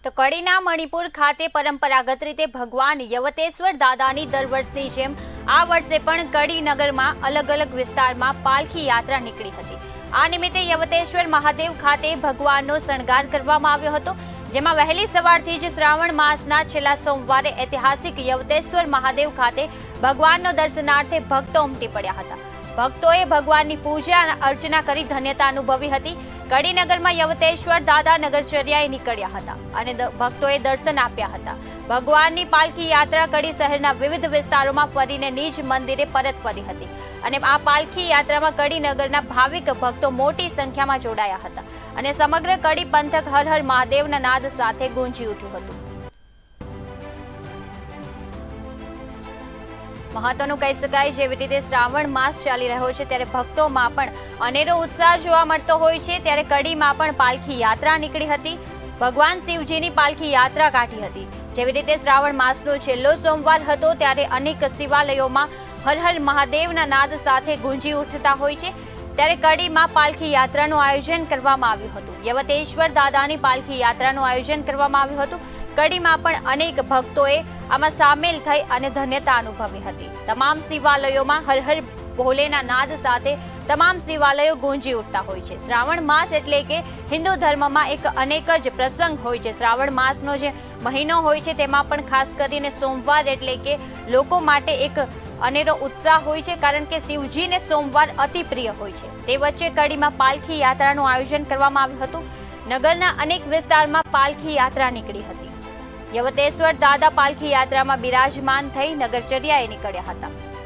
તો કડીના મણિપુર ખાતે પરંપરાગત રીતે ભગવાન યવતેશ્વર દાદાની દર વર્ષની જેમ આ વર્ષે પણ કડી નગરમાં અલગ અલગ વિસ્તારમાં પાલખી યાત્રા નીકળી હતી। આ નિમિત્તે યવતેશ્વર મહાદેવ ખાતે ભગવાનનો શણગાર કરવામાં આવ્યો હતો, જેમાં વહેલી સવારથી જ શ્રાવણ માસના છેલ્લા સોમવારે ઐતિહાસિક યવતેશ્વર મહાદેવ ખાતે ભગવાનનો દર્શનાર્થે ભક્તો ઉમટી પડ્યા હતા। ભક્તોએ ભગવાનની પૂજા અને અર્ચના કરી ધન્યતા અનુભવી હતી। કડી નગરમાં યવતેશ્વર દાદા નગરચર્યાએ નીકળ્યા હતા અને ભક્તોએ દર્શન આપ્યા હતા। ભગવાનની પાલખી યાત્રા કડી શહેરના વિવિધ વિસ્તારોમાં ફરીને નિજ મંદિરે પરત ફરી હતી અને આ પાલખી યાત્રામાં કડી નગરના ભાવિક ભક્તો મોટી સંખ્યામાં જોડાયા હતા અને સમગ્ર કડી પંથક હર હર મહાદેવના નાદ સાથે ગુંજી ઉઠ્યું હતું। મહત્વનું કહી શકાય જેવી રીતે શ્રાવણ માસ ચાલી રહ્યો છે ત્યારે ભક્તોમાં પણ અનેરો ઉત્સાહ જોવા મળતો હોય છે। ત્યારે કડીમાં પણ પાલખી યાત્રા નીકળી હતી। ભગવાન શિવજીની પાલખી યાત્રા કાઢી હતી। જેવી રીતે શ્રાવણ માસનો છેલ્લો સોમવાર હતો ત્યારે અનેક શિવાલયોમાં હર હર મહાદેવના નાદ સાથે ગુંજી ઉઠતા હોય છે। ત્યારે કડીમાં પાલખી યાત્રાનું આયોજન કરવામાં આવ્યું હતું। યવતેશ્વર દાદાની પાલખી યાત્રાનું આયોજન કરવામાં આવ્યું હતું। કડીમાં પણ અનેક ભક્તોએ આમાં સામેલ થઈ અને ધન્યતા અનુભવી હતી। તમામ શિવાલયોમાં હર હર ભોલેના નાદ સાથે તમામ શિવાલયો ગુંજી ઉઠતા હોય છે। શ્રાવણ માસ એટલે કે હિન્દુ ધર્મમાં એક અનેક જ પ્રસંગ હોય છે। શ્રાવણ માસનો જે મહિનો હોય છે તેમાં પણ ખાસ કરીને સોમવાર એટલે કે લોકો માટે એક અનેરો ઉત્સાહ હોય છે, કારણ કે શિવજીને સોમવાર અતિ પ્રિય હોય છે। તે વચ્ચે કડીમાં પાલખી યાત્રાનું આયોજન કરવામાં આવ્યું હતું। નગરના અનેક વિસ્તારમાં પાલખી યાત્રા નીકળી હતી। યવતેશ્વર દાદા પાલખી યાત્રામાં બિરાજમાન થઈ નગરચર્યાએ નીકળ્યા હતા।